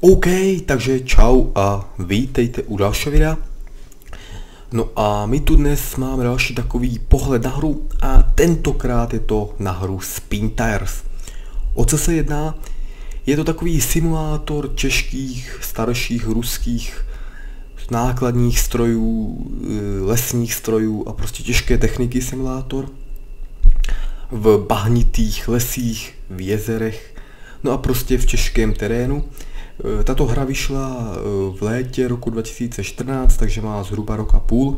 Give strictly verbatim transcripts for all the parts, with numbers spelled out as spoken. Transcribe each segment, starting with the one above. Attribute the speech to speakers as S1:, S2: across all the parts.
S1: OK, takže čau a vítejte u dalšího videa. No a my tu dnes máme další takový pohled na hru a tentokrát je to na hru Spin Tires. O co se jedná? Je to takový simulátor těžkých, starších, ruských nákladních strojů, lesních strojů a prostě těžké techniky simulátor v bahnitých lesích, v jezerech, no a prostě v těžkém terénu. Tato hra vyšla v létě roku dva tisíce čtrnáct, takže má zhruba rok a půl.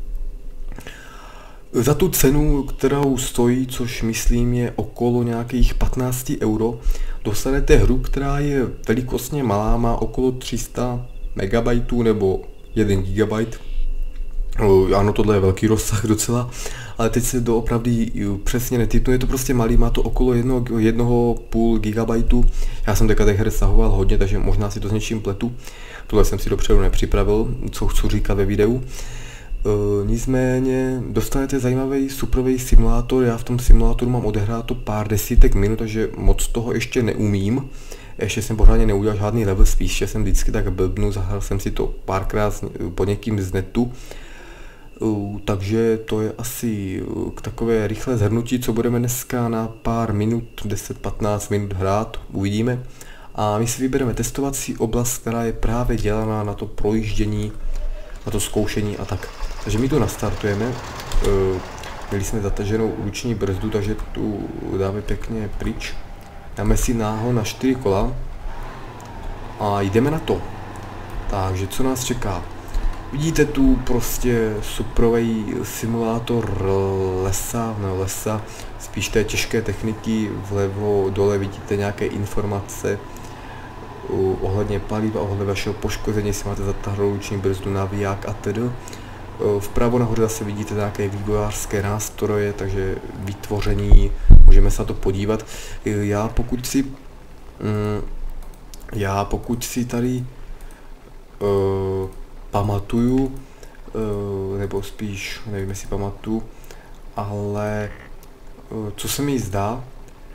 S1: Za tu cenu, kterou stojí, což myslím je okolo nějakých patnáct euro, dostanete hru, která je velikostně malá, má okolo tři sta megabajtů nebo jeden gigabajt. Ano, tohle je velký rozsah docela, ale teď se doopravdy přesně netipnu, je to prostě malý, má to okolo jednoho, jednoho půl gigabajtu. Já jsem teďka těch her stahoval hodně, takže možná si to s něčím pletu. Tohle jsem si dopředu nepřipravil, co chci říkat ve videu. E, nicméně dostanete zajímavý superový simulátor, já v tom simulátoru mám odehráto pár desítek minut, takže moc toho ještě neumím. Ještě jsem pořádně neudělal žádný level, spíše jsem vždycky tak blbnu, zahrál jsem si to párkrát po někým z netu. Uh, takže to je asi uh, k takové rychlé zhrnutí, co budeme dneska na pár minut, deset patnáct minut hrát, uvidíme. A my si vybereme testovací oblast, která je právě dělaná na to projíždění, na to zkoušení a tak. Takže my tu nastartujeme, uh, měli jsme zataženou ruční brzdu, takže tu dáme pěkně pryč. Dáme si náhon na čtyři kola a jdeme na to. Takže co nás čeká? Vidíte tu prostě superový simulátor lesa, ne lesa, spíš té těžké techniky, vlevo dole vidíte nějaké informace uh, ohledně paliva, ohledně vašeho poškození, jestli máte zatáhlou ruční brzdu, naviják a tedy. Uh, vpravo nahoře zase vidíte nějaké vývojářské nástroje, takže vytvoření, můžeme se na to podívat. Uh, já pokud si, um, já pokud si tady uh, pamatuju, nebo spíš, nevím jestli pamatuju, ale co se mi zdá,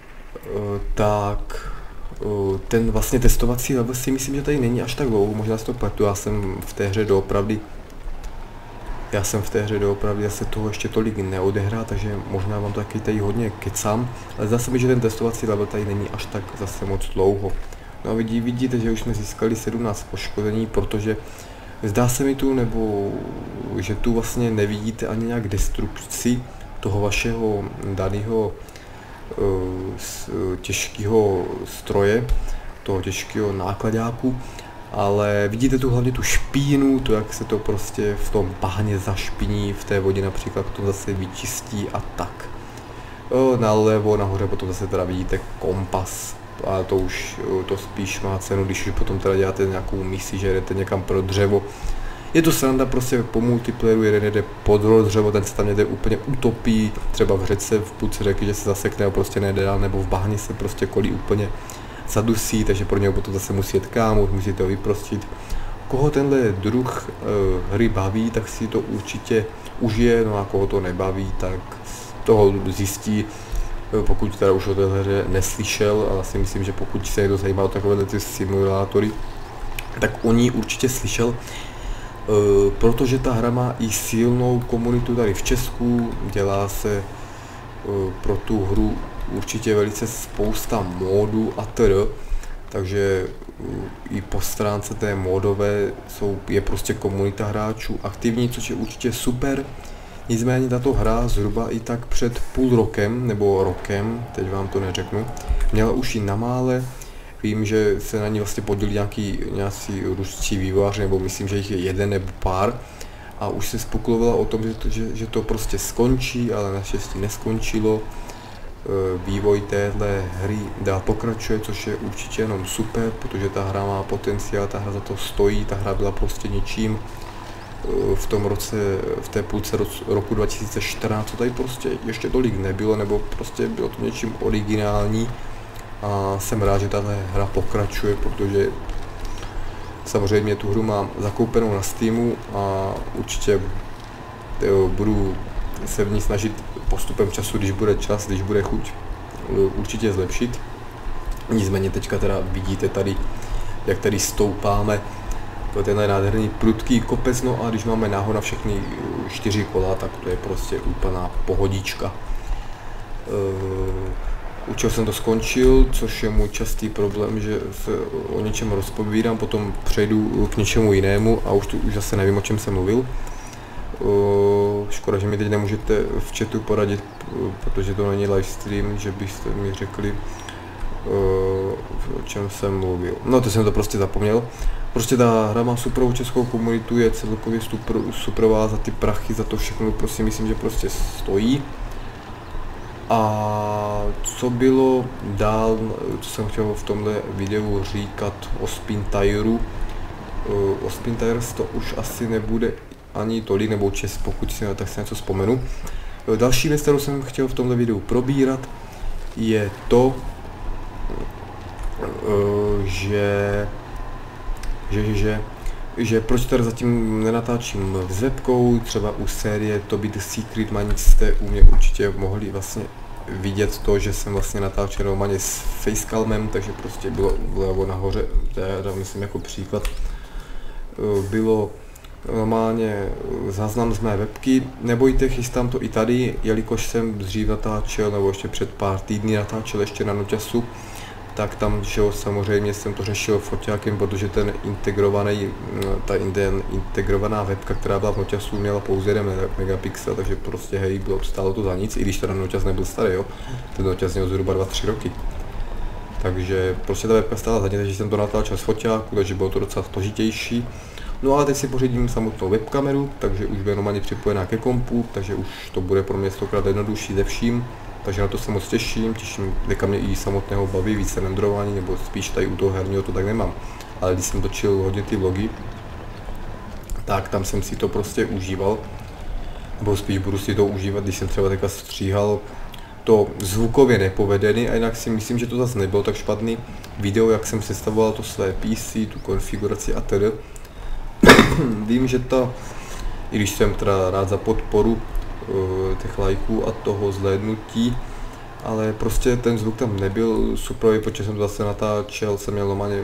S1: tak ten vlastně testovací level si myslím, že tady není až tak dlouho, možná si to pletu, já jsem v té hře doopravdy, já jsem v té hře doopravdy zase toho ještě tolik neodehrál, takže možná vám to taky tady hodně kecám, ale zdá se mi, že ten testovací level tady není až tak zase moc dlouho. No a vidí, vidíte, že už jsme získali sedmnáct poškození, protože zdá se mi tu, nebo že tu vlastně nevidíte ani nějak destrukci toho vašeho daného uh, těžkého stroje, toho těžkého nákladáku, ale vidíte tu hlavně tu špínu, to jak se to prostě v tom bahně zašpiní, v té vodě například potom zase vyčistí a tak. Uh, nalevo, nahoře potom zase teda vidíte kompas. A to už to spíš má cenu, když už potom teda děláte nějakou misi, že jdete někam pro dřevo. Je to sranda prostě po multiplayeru, jeden jede pod dřevo, ten se tam někde úplně utopí, třeba v řece, v půlce řeky, že se zasekne a prostě nejde dál, nebo v bahně se prostě kolí úplně zadusí, takže pro něho potom zase musí jet kámo, musíte ho vyprostit. Koho tenhle druh e, hry baví, tak si to určitě užije, no a koho to nebaví, tak toho zjistí, pokud teda už o téhle hře neslyšel, ale si myslím, že pokud se někdo zajímá o takové ty simulátory, tak o ní určitě slyšel, e, protože ta hra má i silnou komunitu tady v Česku, dělá se e, pro tu hru určitě velice spousta módů a td. Takže e, i po stránce té módové jsou, je prostě komunita hráčů aktivní, což je určitě super. Nicméně tato hra zhruba i tak před půl rokem, nebo rokem, teď vám to neřeknu, měla už i na mále. Vím, že se na ní vlastně podělili nějaký, nějaký ruští vývojáři, nebo myslím, že jich je jeden nebo pár. A už se spekulovalo o tom, že to, že, že to prostě skončí, ale naštěstí neskončilo. Vývoj téhle hry dál pokračuje, což je určitě jenom super, protože ta hra má potenciál, ta hra za to stojí, ta hra byla prostě něčím. V tom roce, v té půlce roku dva tisíce čtrnáct, co tady prostě ještě tolik nebylo, nebo prostě bylo to něčím originální a jsem rád, že tahle hra pokračuje, protože samozřejmě tu hru mám zakoupenou na Steamu a určitě jo, budu se v ní snažit postupem času, když bude čas, když bude chuť, určitě zlepšit. Nicméně teďka teda vidíte tady jak tady stoupáme po tenhle nádherný prudký kopec, no a když máme náhod na všechny čtyři kola, tak to je prostě úplná pohodička. U čeho jsem to skončil, což je můj častý problém, že se o něčem rozpovídám, potom přejdu k něčemu jinému a už, tu, už zase nevím, o čem jsem mluvil. Škoda, že mi teď nemůžete v chatu poradit, protože to není livestream, že byste mi řekli, o čem jsem mluvil. No to jsem to prostě zapomněl. Prostě ta hra má superovou českou komunitu, je celkově super, superová za ty prachy, za to všechno, prostě myslím, že prostě stojí. A co bylo dál, co jsem chtěl v tomhle videu říkat o Spintiru. O Spintires to už asi nebude ani tolik, nebo čes, pokud si tak si něco vzpomenu. Další věc, kterou jsem chtěl v tomhle videu probírat, je to, že že, že, že, že proč tady zatím nenatáčím s webkou, třeba u série To Be The Secret Manic jste u mě určitě mohli vlastně vidět to, že jsem vlastně natáčel normálně s facecalmem, takže prostě bylo vlevo nahoře, teda myslím jako příklad, bylo normálně záznam z mé webky. Nebojte, chystám to i tady, jelikož jsem dřív natáčel, nebo ještě před pár týdny natáčel ještě na Noťasu, tak tam, že jo, samozřejmě jsem to řešil foťákem, protože ten integrovaný, ta integrovaná webka, která byla v Noťasu, měla pouze jeden megapixel, takže prostě hej, bylo, stálo to za nic, i když teda Noťas nebyl starý, jo, ten Noťas měl zhruba dva tři roky. Takže prostě ta webka stála za nic, takže jsem to natáčel z foťáku, takže bylo to docela složitější. No ale teď si pořídím samotnou webkameru, takže už bude normálně připojená ke kompu, takže už to bude pro mě stokrát jednodušší ze vším. Takže na to se moc těším, těším, deka mě i samotného baví, více rendrování, nebo spíš tady u toho herního to tak nemám. Ale když jsem točil hodně ty vlogy, tak tam jsem si to prostě užíval, nebo spíš budu si to užívat, když jsem třeba teďka stříhal to zvukově nepovedený, a jinak si myslím, že to zase nebylo tak špatný video, jak jsem sestavoval to své P C, tu konfiguraci a tedy. Vím, že ta, i když jsem teda rád za podporu těch lajků a toho zhlédnutí, ale prostě ten zvuk tam nebyl super, protože jsem to zase natáčel, jsem měl normálně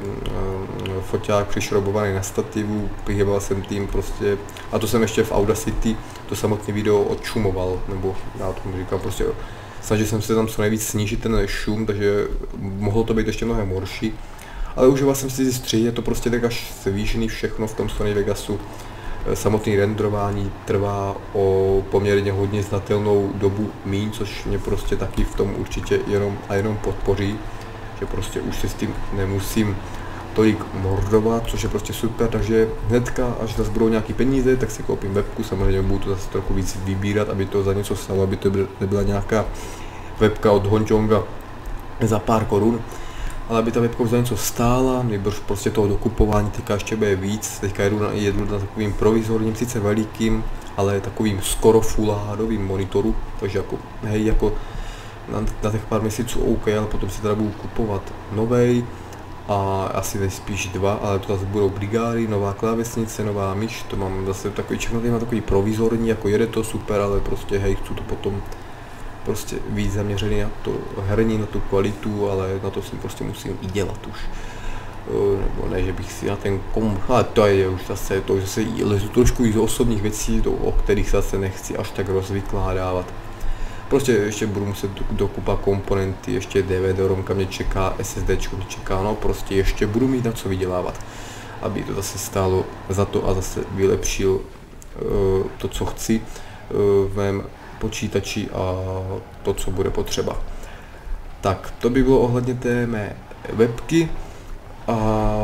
S1: foťák přišroubovaný na stativu, vyhýbal jsem tím prostě, a to jsem ještě v Audacity to samotné video odšumoval, nebo já tomu říkám prostě, snažil jsem se tam co nejvíc snížit ten šum, takže mohlo to být ještě mnohem horší, ale užíval jsem si ty střihy, je to prostě tak až zvýšený všechno v tom Sony Vegasu. Samotné renderování trvá o poměrně hodně znatelnou dobu míň, což mě prostě taky v tom určitě jenom a jenom podpoří, že prostě už se s tím nemusím tolik mordovat, což je prostě super, takže hnedka, až zase budou nějaký peníze, tak si koupím webku, samozřejmě budu to zase trochu víc vybírat, aby to za něco stalo, aby to nebyla nějaká webka od Honjonga za pár korun, ale aby ta webka za něco stála, nebo prostě toho dokupování teďka ještě bude víc, teďka jedu na, jedu na takovým provizorním, sice velikým, ale takovým skoro full hádovým monitoru, takže jako, hej, jako na, na těch pár měsíců OK, ale potom si teda budu kupovat novej, a asi nejspíš dva, ale to zase budou brigády, nová klávesnice, nová myš, to mám zase takový, všechno tady mám takový provizorní, jako jede to super, ale prostě hej, chci to potom prostě víc zaměřený na to herní, na tu kvalitu, ale na to si prostě musím i dělat už. Nebo ne, že bych si na ten kom... ale to je už zase, to už zase lezu trošku i z osobních věcí, do, o kterých zase nechci až tak rozvykládávat. Prostě ještě budu muset dokupat komponenty, ještě D V D romka mě čeká, SSDčko mě čeká, no prostě ještě budu mít na co vydělávat, aby to zase stálo za to a zase vylepšil uh, to, co chci uh, v mém počítači a to, co bude potřeba. Tak, to by bylo ohledně té mé webky. A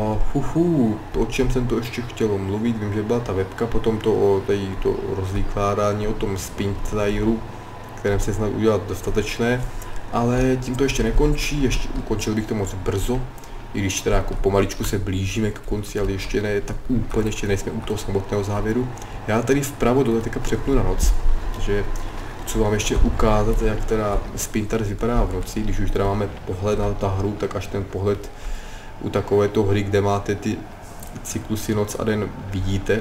S1: huhu, o čem jsem to ještě chtěl mluvit, vím, že byla ta webka, potom to o tady to rozvykládání o tom Spintiru, kterém se snad udělat dostatečné, ale tím to ještě nekončí, ještě ukončil bych to moc brzo, i když teda jako pomaličku se blížíme k konci, ale ještě ne, tak úplně ještě nejsme u toho samotného závěru. Já tady vpravo dole teďka přepnu na noc, takže co vám ještě ukázat, jak teda Spinter vypadá v noci, když už teda máme pohled na ta hru, tak až ten pohled u takovéto hry, kde máte ty cyklusy noc a den, vidíte.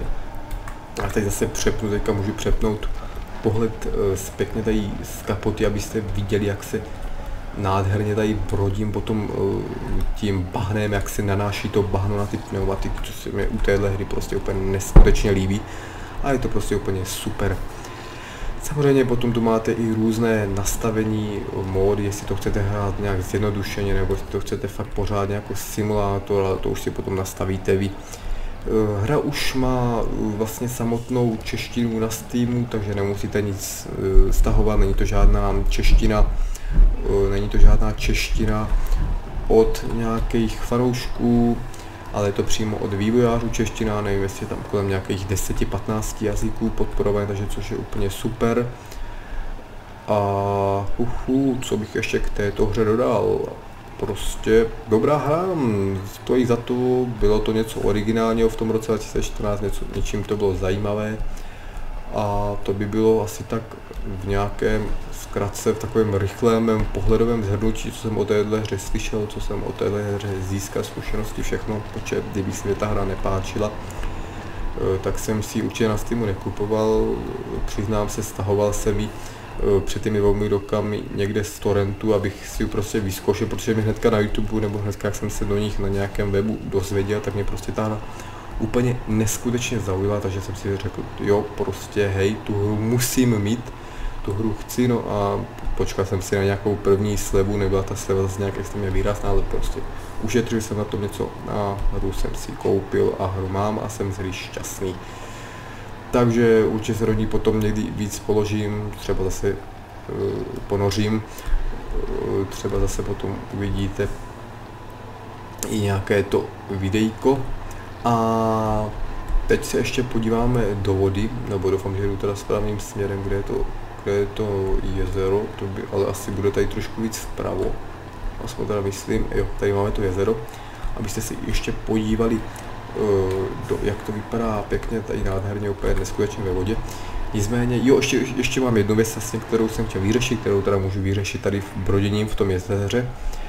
S1: A teď zase přepnu, teďka můžu přepnout pohled zpětně tady z kapoty, abyste viděli, jak se nádherně tady brodím potom uh, tím bahnem, jak se nanáší to bahno na ty pneumatiky, co se mi u téhle hry prostě úplně neskutečně líbí. A je to prostě úplně super. Samozřejmě potom tu máte i různé nastavení módy, jestli to chcete hrát nějak zjednodušeně, nebo jestli to chcete fakt pořádně jako simulátor, ale to už si potom nastavíte vy. Hra už má vlastně samotnou češtinu na Steamu, takže nemusíte nic stahovat, není to žádná čeština, není to žádná čeština od nějakých fanoušků, ale je to přímo od vývojářů čeština, nevím, jestli je tam kolem nějakých deset patnáct jazyků podporované, takže což je úplně super. A uhu, co bych ještě k této hře dodal? Prostě dobrá hra, stojí za to, bylo to něco originálního v tom roce dva tisíce čtrnáct, něco, něčím to bylo zajímavé. A to by bylo asi tak v nějakém zkratce, v takovém rychlém pohledovém shrnutí, co jsem o téhle hře slyšel, co jsem o téhle hře získal zkušenosti, všechno, protože kdyby se mi ta hra nepáčila, tak jsem si ji určitě na Steamu nekupoval, přiznám se, stahoval jsem ji před těmi dvoumi rokami někde z torrentu, abych si ji prostě vyzkoušel, protože mi hnedka na YouTube nebo hnedka, jak jsem se do nich na nějakém webu dozvěděl, tak mě prostě ta hra úplně neskutečně zaujala, takže jsem si řekl, jo, prostě hej, tu hru musím mít, tu hru chci, no a počkal jsem si na nějakou první slevu, nebyla ta sleva zase nějak extrémně výrazná, ale prostě ušetřil jsem na tom něco a hru jsem si koupil a hru mám a jsem z hry šťastný. Takže určitě se do ní potom někdy víc položím, třeba zase uh, ponořím, uh, třeba zase potom uvidíte i nějaké to videjko. A teď se ještě podíváme do vody, nebo doufám, že jdu teda správným směrem, kde je to, kde je to jezero, to by, ale asi bude tady trošku víc vpravo, aspoň teda myslím, jo, tady máme to jezero, abyste si ještě podívali, uh, do, jak to vypadá pěkně, tady nádherně, úplně neskutečně ve vodě. Nicméně, jo, ještě, ještě mám jednu věc, vlastně, kterou jsem chtěl vyřešit, kterou teda můžu vyřešit tady v broděním v tom jezeře.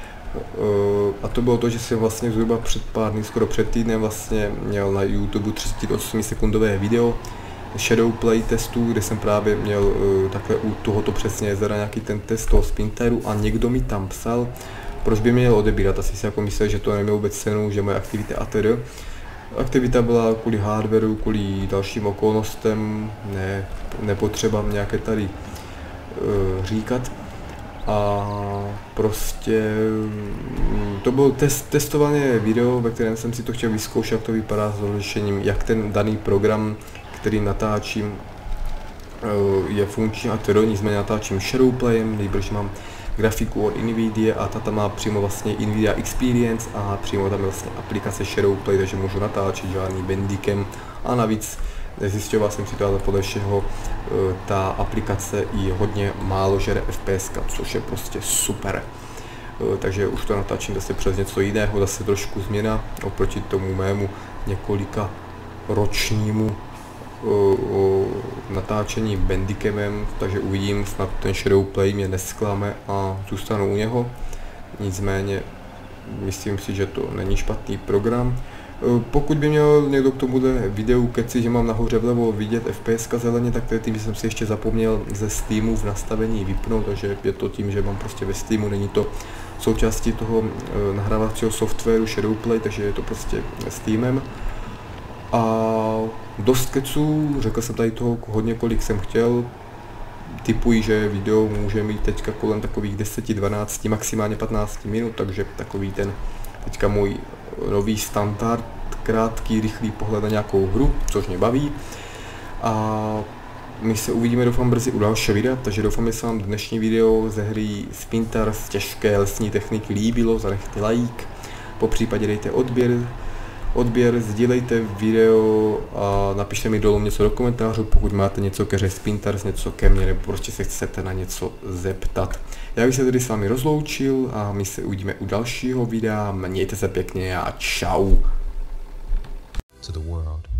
S1: A to bylo to, že jsem vlastně zhruba před pár dny, skoro před týdnem vlastně měl na YouTube třicet osm sekundové video Shadowplay testu, kde jsem právě měl uh, takhle u tohoto přesně jezera nějaký ten test toho Spinteru a někdo mi tam psal, proč by měl odebírat, asi si jako myslel, že to nemá vůbec cenu, že moje aktivita a tedy. Aktivita byla kvůli hardwareu, kvůli dalším okolnostem, ne, nepotřeba nějaké tady uh, říkat. A prostě to bylo test, testované video, ve kterém jsem si to chtěl vyzkoušet, jak to vypadá s rozlišením, jak ten daný program, který natáčím, je funkční a tedy, nicméně natáčím Shadowplayem, nejbrž mám grafiku od Nvidia a ta tam má přímo vlastně Nvidia Experience a přímo tam je vlastně aplikace Shadowplay, takže můžu natáčet žádný Bandicam a navíc nezjišťoval jsem si to, ale podle všeho ta aplikace i hodně málo žere F P S, což je prostě super. Takže už to natáčím zase přes něco jiného, zase trošku změna oproti tomu mému několika ročnímu natáčení Bandicamem, takže uvidím, snad ten Shadowplay mě nesklame a zůstanu u něho. Nicméně myslím si, že to není špatný program. Pokud by měl někdo k tomuhle videu keci, že mám nahoře vlevo vidět F P S zeleně, tak to je tím, že jsem si ještě zapomněl ze Steamu v nastavení vypnout, takže je to tím, že mám prostě ve Steamu, není to součástí toho nahrávacího softwaru Shadowplay, takže je to prostě Steamem. A dost keců, řekl jsem tady toho hodně, kolik jsem chtěl. Tipuji, že video může mít teďka kolem takových deset dvanáct, maximálně patnáct minut, takže takový ten teďka můj nový standard, krátký, rychlý pohled na nějakou hru, což mě baví. A my se uvidíme, doufám, brzy u dalšího videa, takže doufám, že se vám dnešní video ze hry Spinter z těžké lesní techniky líbilo, zanechte like, po případě dejte odběr, odběr, sdílejte video a napište mi dolů něco do komentářů, pokud máte něco ke hře Spinters, něco ke mně, nebo prostě se chcete na něco zeptat. Já bych se tedy s vámi rozloučil a my se uvidíme u dalšího videa, mějte se pěkně a čau. To the world.